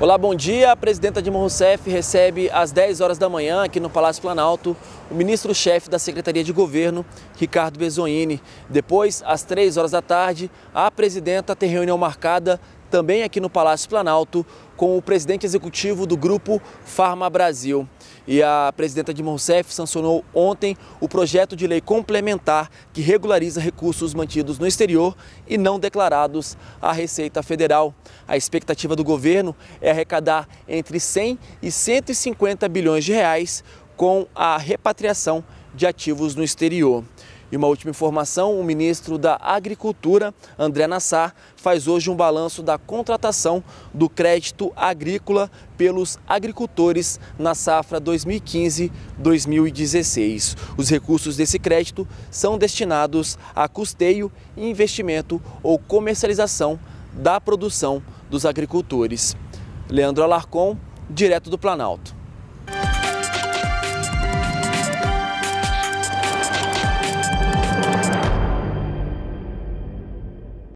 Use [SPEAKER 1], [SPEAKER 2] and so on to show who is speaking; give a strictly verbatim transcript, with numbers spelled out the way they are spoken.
[SPEAKER 1] Olá, bom dia. A presidenta Dilma Rousseff recebe às dez horas da manhã, aqui no Palácio Planalto, o ministro-chefe da Secretaria de Governo, Ricardo Bezoini. Depois, às três horas da tarde, a presidenta tem reunião marcada também aqui no Palácio Planalto com o presidente executivo do Grupo Pharma Brasil. E a presidenta Dilma Rousseff sancionou ontem o projeto de lei complementar que regulariza recursos mantidos no exterior e não declarados à Receita Federal. A expectativa do governo é arrecadar entre cem e cento e cinquenta bilhões de reais com a repatriação de ativos no exterior. E uma última informação, o ministro da Agricultura, André Nassar, faz hoje um balanço da contratação do crédito agrícola pelos agricultores na safra dois mil e quinze dois mil e dezesseis. Os recursos desse crédito são destinados a custeio e investimento ou comercialização da produção dos agricultores. Leandro Alarcon, direto do Planalto.